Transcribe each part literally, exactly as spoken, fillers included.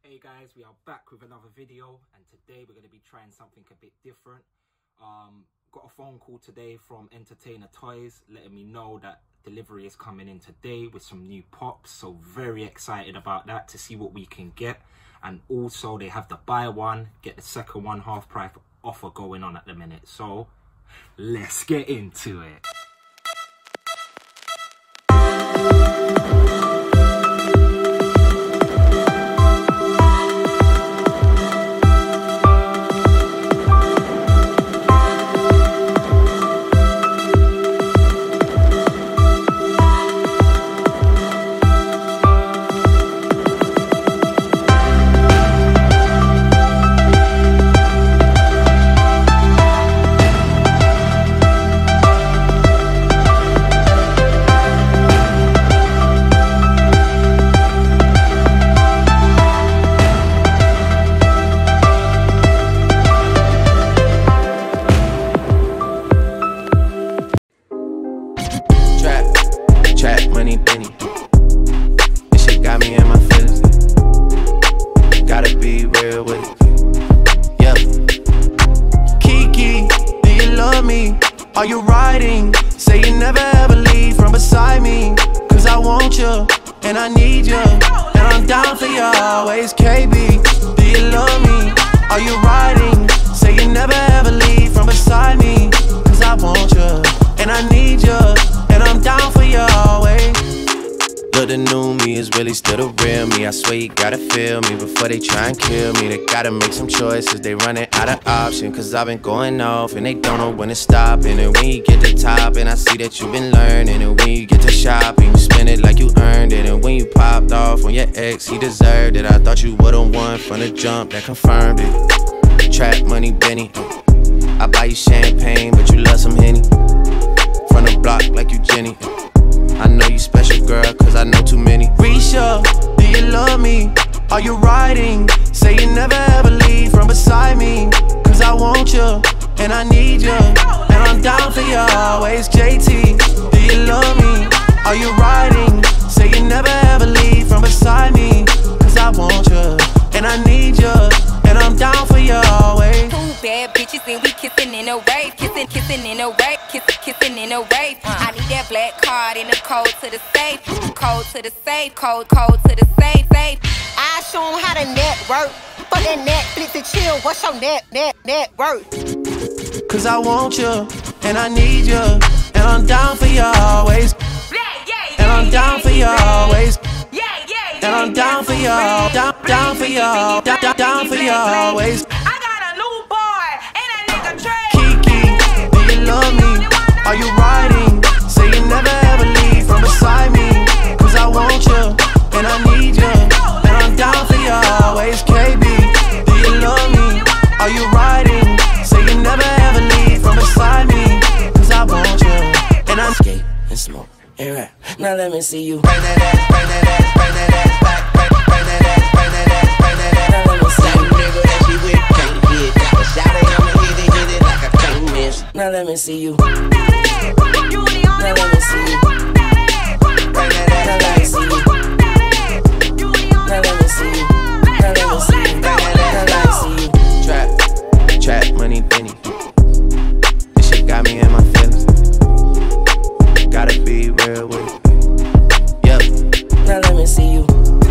Hey guys, we are back with another video, and today we're going to be trying something a bit different. Um, got a phone call today from Entertainer Toys letting me know that delivery is coming in today with some new pops, so very excited about that to see what we can get. And also they have the buy one get the second one half price offer going on at the minute, so let's get into it. Are you riding? Say you never ever leave from beside me, cause I want you, and I need you, and I'm down for you always. K B, do you love me? Are you riding? Say you never ever leave from beside me, cause I want you, and I need you, and I'm down for you always. Look, the new me is really still the real me. I swear you gotta feel me before they try and kill me. They gotta make some choices, they running out of options, cause I've been going off and they don't know when to stop. And then when you get to top, and I see that you've been learning, and when you get to shopping, you spend it like you earned it. And when you popped off on your ex, he deserved it. I thought you would've won from the jump, that confirmed it. Trap money, Benny, I buy you champagne, but you love some Henny. From the block like you Jenny. I know you special, girl, cause I know too many. Risha, do you love me? Are you riding? Say you never ever leave from beside me, cause I want you, and I need you, and I'm down for you always. J T, do you love me? Are you riding? Say you never ever leave from beside me, cause I want you, and I need you, and I'm down for you always. Two bad bitches and we kissing in a wave, kissing, kissing in a wave, kissing, kissing in a wave. I need that black card in the code to the safe, code to the safe, code, code to the safe, safe. I show 'em how to network. Fuck that Netflix and chill. What's your net, net, net worth? Cause I want you, and I need you, and I'm down for you always. Yeah, yeah, yeah, and I'm down for you always. Yeah, yeah, yeah, and I'm down for you, down, down for you, down, down, down for you always. I got a new boy, and a nigga Trey. Kiki, do you love me? Are you riding? Say you never ever leave from beside me, cause I want you, and I need you, and I'm down for you always. K B, do you love me? Are you riding? Say you never ever leave from beside me, cause I want you, and I'm skate and smoke and rap. Now let me see you bring that ass, bring that ass, bring that ass back, bring, bring that ass, bring that ass, bring that ass. Now let me see you, nigga that she with, can't get. Got a shot at him and hit it, hit it like I can't miss. Now let me see you. Now let me see you. Bring that ass, now let me see you. Now let me see you. Now let me see you. Bring that ass, now let me see you. Trap, trap money, Benny. This shit got me in my feelings. Gotta be real with it. Yep. Now let me see you.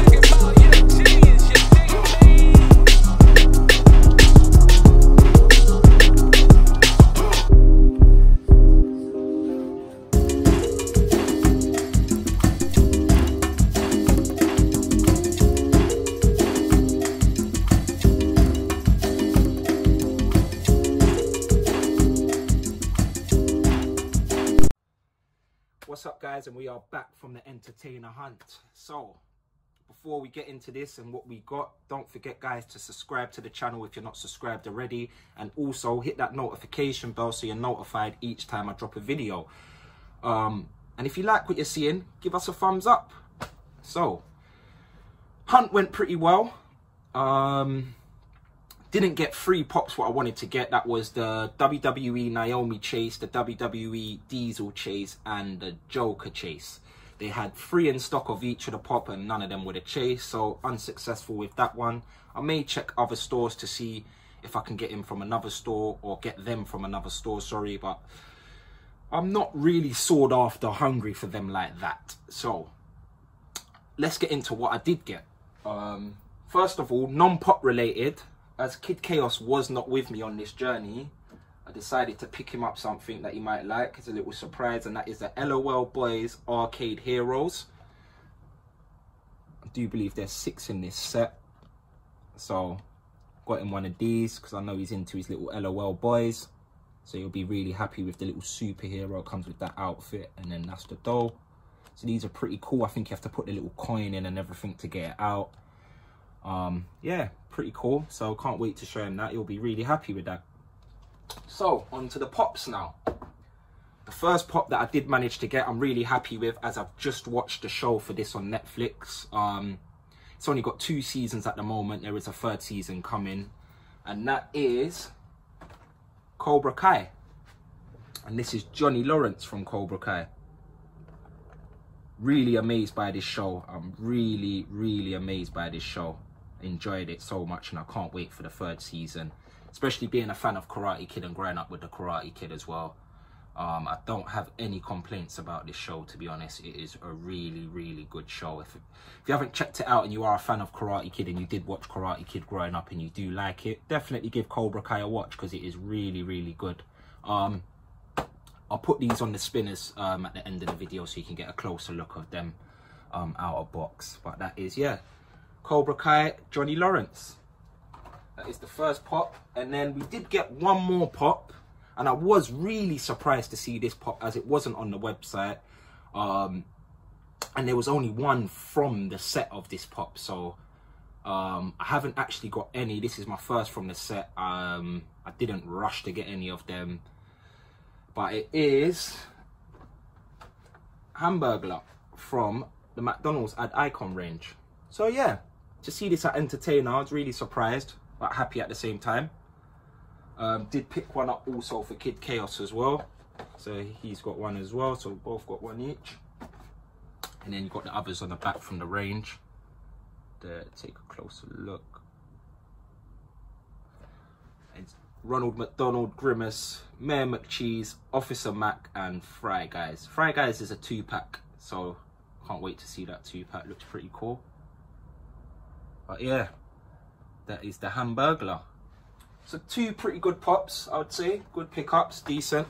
What's up guys, and we are back from the entertainer hunt. So before we get into this and what we got, don't forget guys to subscribe to the channel if you're not subscribed already, and also hit that notification bell so you're notified each time I drop a video. Um and if you like what you're seeing, give us a thumbs up. So hunt went pretty well. um didn't get three pops what I wanted to get. That was the W W E Naomi chase, the W W E Diesel chase, and the Joker chase. They had three in stock of each of the pop and none of them with a chase, so unsuccessful with that one. I may check other stores to see if I can get him from another store or get them from another store, sorry, but I'm not really sought after, hungry for them like that. So let's get into what I did get. Um, first of all, non-pop related, as Kid Chaos was not with me on this journey, I decided to pick him up something that he might like. It's a little surprise, and that is the LOL Boys Arcade Heroes. I do believe there's six in this set, so got him one of these because I know he's into his little LOL Boys, so he'll be really happy with the little superhero. Comes with that outfit, and then that's the doll. So these are pretty cool. I think you have to put the little coin in and everything to get it out. Um, yeah, pretty cool. So can't wait to show him that. He'll be really happy with that. So on to the pops now. The first pop that I did manage to get, I'm really happy with, as I've just watched the show for this on Netflix. Um, it's only got two seasons at the moment. There is a third season coming, and that is Cobra Kai. And this is Johnny Lawrence from Cobra Kai. Really amazed by this show. I'm really, really amazed by this show. Enjoyed it so much, and I can't wait for the third season. Especially being a fan of Karate Kid and growing up with the Karate Kid as well. Um, I don't have any complaints about this show, to be honest. It is a really, really good show. If, if you haven't checked it out and you are a fan of Karate Kid and you did watch Karate Kid growing up and you do like it, definitely give Cobra Kai a watch because it is really, really good. Um, I'll put these on the spinners um, at the end of the video so you can get a closer look of them um, out of box. But that is, yeah, Cobra Kai, Johnny Lawrence. That is the first pop. And then we did get one more pop. And I was really surprised to see this pop, as it wasn't on the website. Um, and there was only one from the set of this pop. So um, I haven't actually got any. This is my first from the set. Um, I didn't rush to get any of them. But it is Hamburglar from the McDonald's Ad Icon range. So yeah, to see this at Entertainer, I was really surprised, but happy at the same time. Um, did pick one up also for Kid Chaos as well. So he's got one as well, so both got one each. And then you've got the others on the back from the range. There, take a closer look. It's Ronald McDonald, Grimace, Mayor McCheese, Officer Mac, and Fry Guys. Fry Guys is a two-pack, so can't wait to see that two-pack. Looks pretty cool. But yeah, that is the Hamburglar. So two pretty good pops, I would say. Good pickups, decent.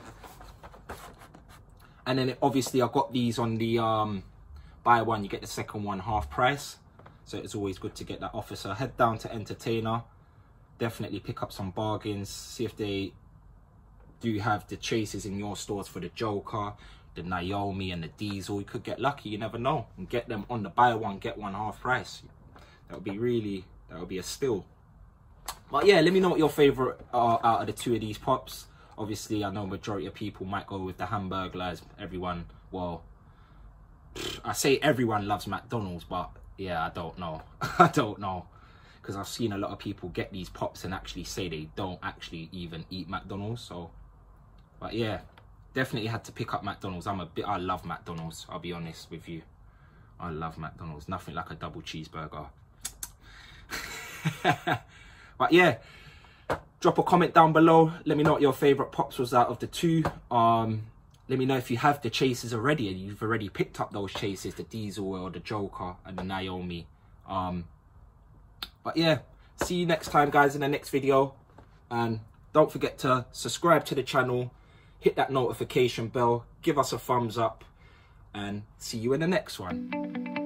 And then it, obviously I got these on the um, buy one, you get the second one half price. So it's always good to get that offer. So head down to Entertainer. Definitely pick up some bargains. See if they do have the chases in your stores for the Joker, the Naomi and the Diesel. You could get lucky, you never know. And get them on the buy one, get one half price. That would be really, that would be a steal. But yeah, let me know what your favourite are out of the two of these pops. Obviously, I know majority of people might go with the Hamburglars. Everyone, well, I say everyone loves McDonald's, but yeah, I don't know. I don't know. Because I've seen a lot of people get these pops and actually say they don't actually even eat McDonald's. So, but yeah, definitely had to pick up McDonald's. I'm a bit, I love McDonald's, I'll be honest with you. I love McDonald's. Nothing like a double cheeseburger. But yeah, drop a comment down below. Let me know what your favourite pops was out of the two. Um, let me know if you have the chases already and you've already picked up those chases, the Diesel or the Joker and the Naomi. Um, but yeah, see you next time, guys, in the next video. And don't forget to subscribe to the channel, hit that notification bell, give us a thumbs up, and see you in the next one.